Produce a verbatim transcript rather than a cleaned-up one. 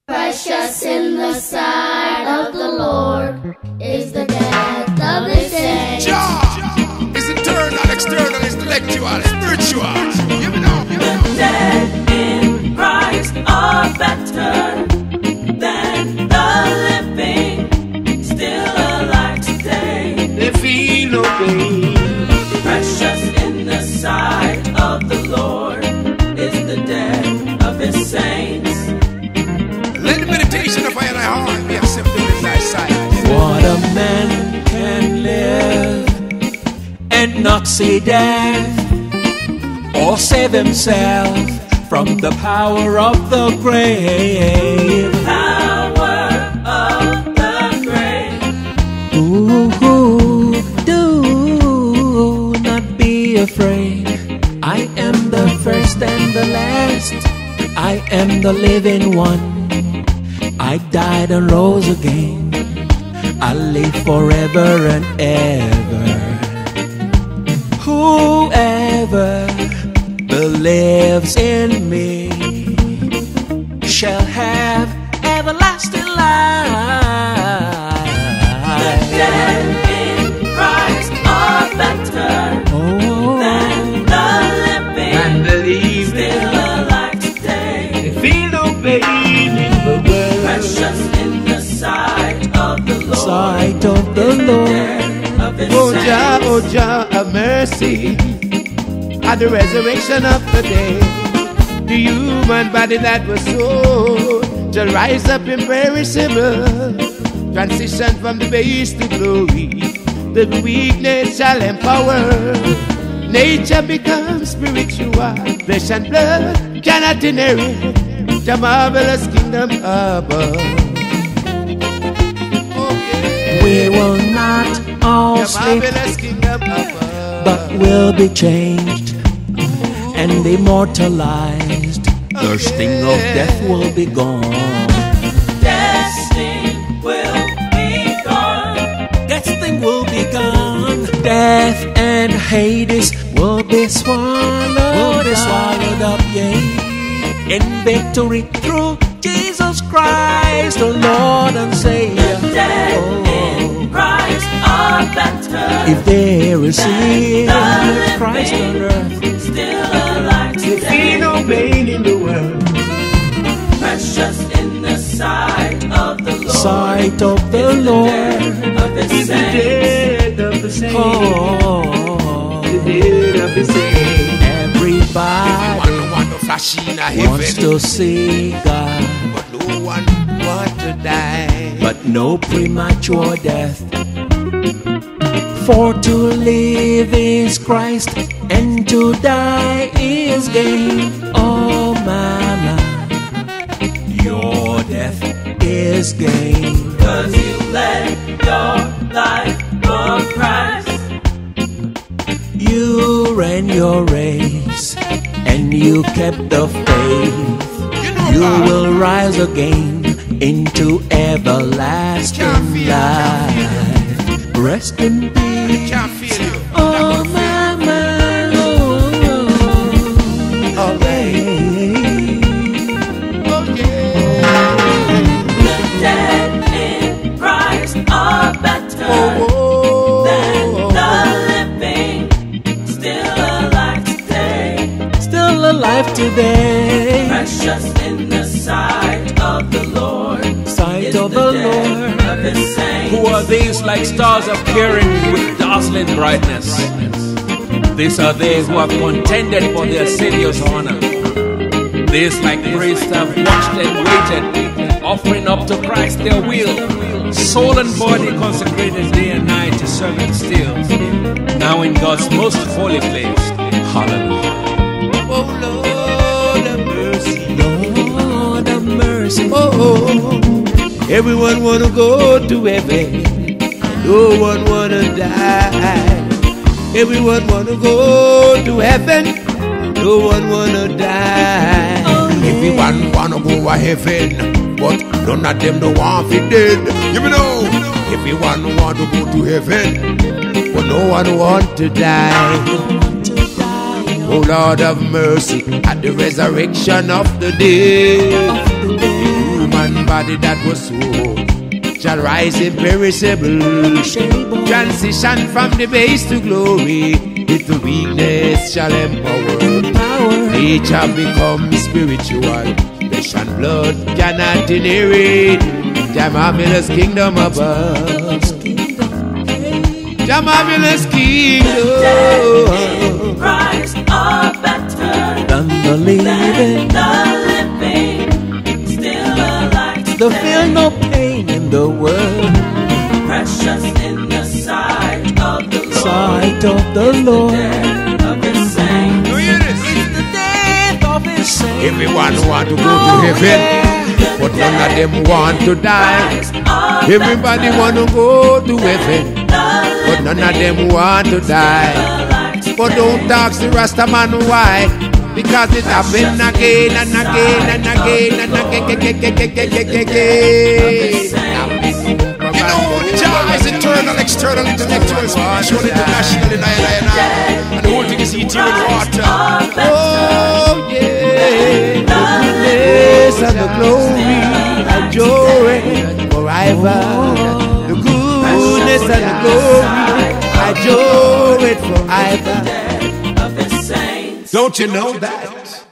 Precious in the sight of the Lord is the death of his saints. Jah is internal, external, intellectual, spiritual. You know, you know. The dead in Christ are better than the living, still alive today. They feel no pain. Precious in the sight of the Lord is the death of his saints. Let the meditation of my heart be accepted in thy sight. What a man can live and not see death, or save himself from the power of the grave. Power of the grave. Ooh, do not be afraid. I am the first and the last. I am the living one. I died and rose again. I live forever and ever. Whoever believes in me shall have everlasting life. The dead in Christ are better Oh, than the living, And believe still alive today. feel no pain in the world. Precious in the sight of the Lord, sight of the Lord. death of his Oh Jah, oh saints. Jah, have mercy. At the resurrection of the day, the human body that was sold shall rise up imperishable. Transition from the base to glory, the weakness shall empower. Nature becomes spiritual. Flesh and blood cannot inherit the marvelous kingdom above. Oh, yeah. We will not all The sleep, marvelous kingdom above. but will be changed and immortalized. The sting of death will be gone. Death's sting will be gone. That sting will be gone. Death and Hades will be swallowed, will be swallowed up, yea, in victory through Jesus Christ, the Lord and Savior. The dead in Christ are better If there is sin than with the Christ on earth, living, still alive Feel today. no pain in the world. Precious in the sight of the Lord, sight of the is the Lord. death of his saints. Dead of the saints. Oh, The dead of the saints. everybody One want to flash in a wants heaven, to see God, but no one Want to die. but no premature death. For to live is Christ, and to die is gain. Oh, mama, your death is gain. Cause you let your life for Christ. You ran your race, and you kept the faith. You know You God. will rise again into everlasting life. Rest in peace. Can't feel you. Oh, mama. Oh, Oh, hey. Oh, yeah. The dead in Christ are better Oh, than the living, still alive today. Still alive today. Precious in the sight of the Lord, Sight is of the the death Lord. of his saints. Who are these like stars appearing with dazzling brightness? These are they who have contended for their Savior's honor. These like priests have watched and waited, offering up to Christ their will, soul and body consecrated day and night to serve him still. Now in God's most holy place. Hallelujah. oh, Lord have mercy. Lord have mercy. Oh, oh, everyone wanna go to heaven. No one wanna die. Everyone wanna go to heaven. No one wanna die. Everyone wanna go to heaven, but none of them don't want to be dead. You know, everyone want to go to heaven, But no one want to die. Oh Lord have mercy, at the resurrection of the dead, human body that was sold shall rise imperishable. Transition from the base to glory, with the weakness shall empower. Nature becomes spiritual, flesh and blood cannot inherit the marvelous kingdom above. The marvelous kingdom. Christ are better than the living, than the living, still alive today. There feel no pain in the world, precious in the sight of the Lord. Sight of the Lord. Death of His saints. You hear this? It's the death of His saints. Everyone want to go to heaven, but none of them want to die. Everybody want to go to heaven, but none of them want to die. But don't ask the Rasta man why, because it happen again and again and again and again. You know, Jah is eternal, external, intellectual, spiritual, international, and I, and I, and the whole thing is eternal water. Oh yeah, the goodness and the glory, I enjoy forever. The goodness and the glory, I enjoy it forever. Of His saints. Don't you know that?